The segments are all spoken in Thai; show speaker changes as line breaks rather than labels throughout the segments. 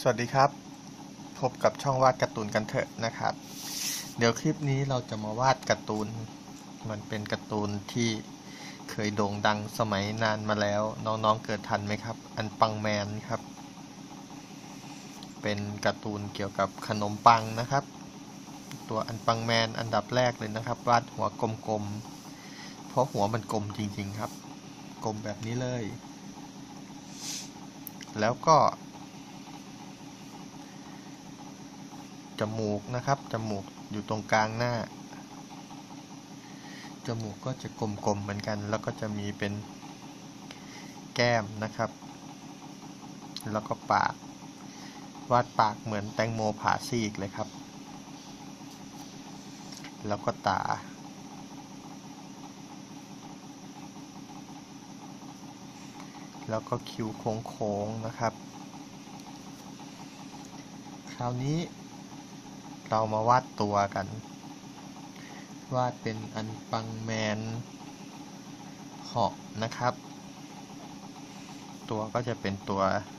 วัสดีครับพบกับช่องวาดการ์ตูนกันเถอะนะครับเดี๋ยวคลิปนี้เราจะมาวาดการ์ตูนมันเป็นการ์ตูนที่เคยโด่งดังสมัยนานมาแล้วน้องๆเกิดทันไหมครับอันปังแมนครับเป็นการ์ตูนเกี่ยวกับขนมปังนะครับตัวอันปังแมนอันดับแรกเลยนะครับวาดหัวกลมๆเพราะหัวมันกลมจริงๆครับกลมแบบนี้เลยแล้วก็จมูกนะครับจมูกอยู่ตรงกลางหน้าจมูกก็จะกลมๆเหมือนกันแล้วก็จะมีเป็นแก้มนะครับแล้วก็ปากวาดปากเหมือนแตงโมผ่าซีกเลยครับแล้วก็ตาแล้วก็คิ้วโค้งๆนะครับคราวนี้เรามาวาดตัวกันวาดเป็นอันปังแมนเหาะนะครับตัวก็จะเป็นตัว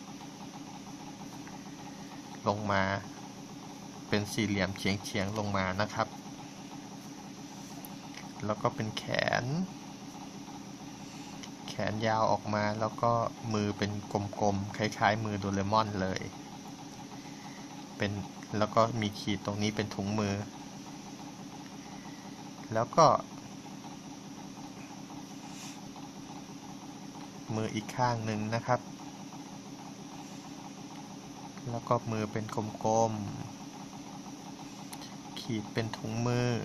ลงมาเป็นสี่เหลี่ยมเฉียงๆลงมานะครับแล้วก็เป็นแขนยาวออกมาแล้วก็มือเป็นกลมๆคล้ายๆมือโดเรมอนเลยเป็นแล้วก็มีขีดตรงนี้เป็นถุงมือแล้วก็มืออีกข้างหนึ่งนะครับแล้วก็มือเป็นกลมๆขีดเป็นถุงมือ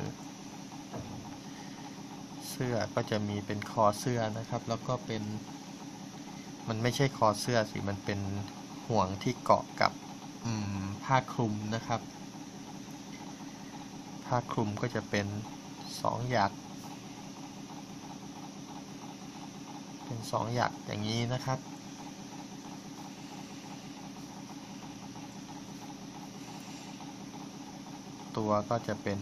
เสื้อก็จะมีเป็นคอเสื้อนะครับแล้วก็เป็นมันไม่ใช่คอเสื้อสิมันเป็นห่วงที่เกาะกับผ้าคลุมนะครับผ้าคลุมก็จะเป็น2 หยักเป็น2 หยักอย่างนี้นะครับตัวก็จะเป็น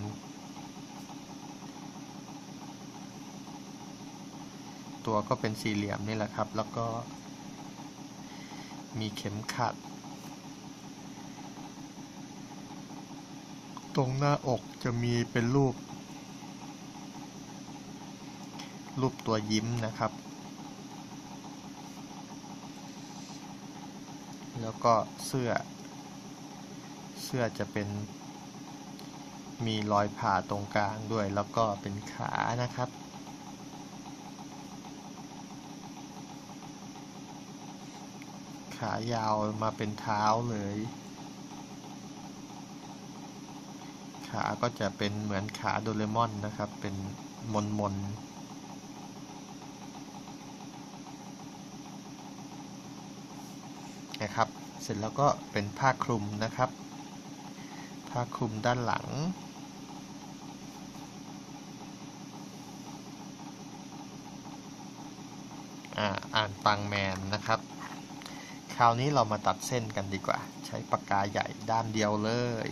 สี่เหลี่ยมนี่แหละครับแล้วก็มีเข็มขัดตรงหน้าอกจะมีเป็นรูปตัวยิ้มนะครับแล้วก็เสื้อจะเป็นมีรอยผ่าตรงกลางด้วยแล้วก็เป็นขานะครับขายาวมาเป็นเท้าเลยขาก็จะเป็นเหมือนขาโดเรมอนนะครับเป็นมนนะครับเสร็จแล้วก็เป็นผ้าคลุมนะครับผ้าคลุมด้านหลังอ่านปังแมนนะครับคราวนี้เรามาตัดเส้นกันดีกว่าใช้ปากกาใหญ่ด้ามเดียวเลย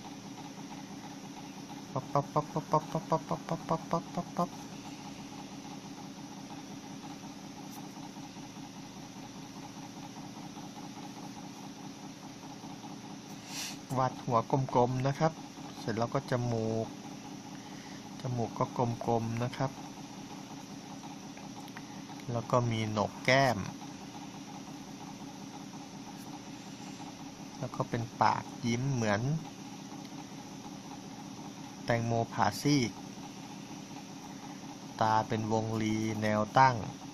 ป๊อปป๊อปป๊อปป๊อปป๊อปป๊อปป๊อปป๊อปป๊อปป๊อปป๊อปป๊อปป๊อปวาดหัวกลมๆนะครับเสร็จแล้วก็จมูกก็กลมๆนะครับแล้วก็มีโหนกแก้มแล้วก็เป็นปากยิ้มเหมือนแตงโมผ่าซีกตาเป็นวงรีแนวตั้ง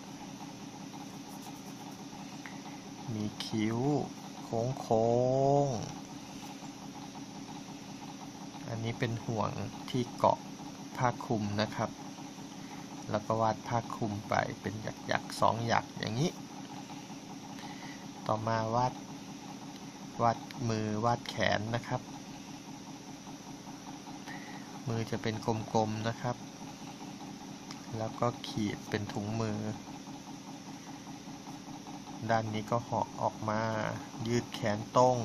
มีคิ้วโค้งอันนี้เป็นห่วงที่เกาะผ้าคลุมนะครับแล้วก็วาดผ้าคลุมไปเป็นหยักๆ2 หยักอย่างนี้ต่อมาวาดมือวาดแขนนะครับมือจะเป็นกลมๆนะครับแล้วก็ขีดเป็นถุงมือด้านนี้ก็เหาะออกมายืดแขนตรง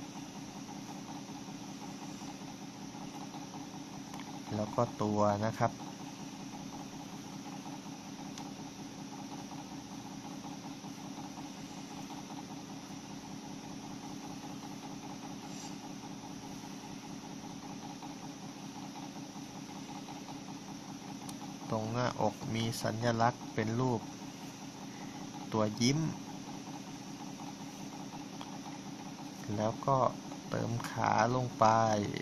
แล้วก็ตัวนะครับหน้าอกมีสัญลักษณ์เป็นรูปตัวยิ้มแล้วก็เติมขาลงไป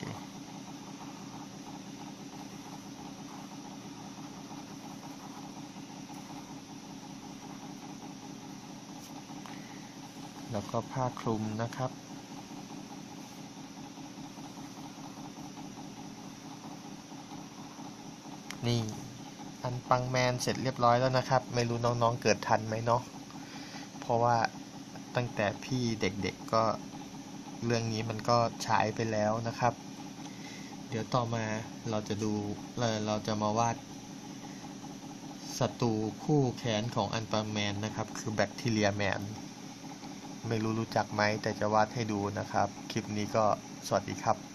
แล้วก็ผ้าคลุมนะครับนี่อันปังแมนเสร็จเรียบร้อยแล้วนะครับไม่รู้น้องๆเกิดทันไหมเนาะเพราะว่าตั้งแต่พี่เด็กๆก็เรื่องนี้มันก็ฉายไปแล้วนะครับเดี๋ยวต่อมาเราจะมาวาดศัตรูคู่แค้นของอันปังแมนนะครับคือแบคทีเรียแมนไม่รู้จักไหมแต่จะวาดให้ดูนะครับคลิปนี้ก็สวัสดีครับ